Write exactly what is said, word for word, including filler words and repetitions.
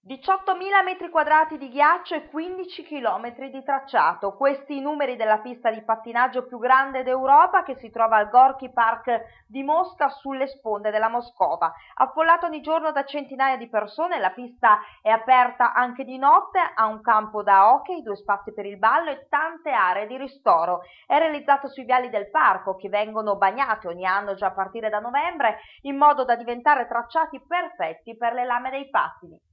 diciottomila metri quadrati di ghiaccio e quindici chilometri di tracciato. Questi i numeri della pista di pattinaggio più grande d'Europa, che si trova al Gorky Park di Mosca, sulle sponde della Moscova. Affollata ogni giorno da centinaia di persone, la pista è aperta anche di notte, ha un campo da hockey, due spazi per il ballo e tante aree di ristoro. È realizzata sui viali del parco, che vengono bagnati ogni anno già a partire da novembre, in modo da diventare tracciati perfetti per le lame dei pattini.